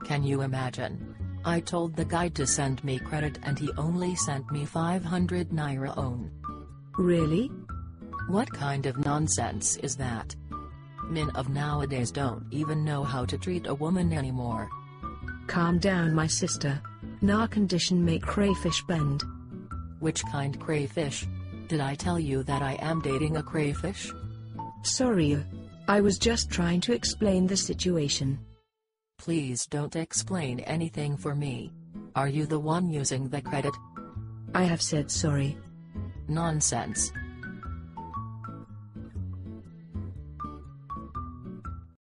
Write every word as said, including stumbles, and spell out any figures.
Can you imagine? I told the guy to send me credit and he only sent me five hundred naira on. Really? What kind of nonsense is that? Men of nowadays don't even know how to treat a woman anymore. Calm down, my sister. Na condition make crayfish bend. Which kind crayfish? Did I tell you that I am dating a crayfish? Sorry. I was just trying to explain the situation. Please don't explain anything for me. Are you the one using the credit? I have said sorry. Nonsense.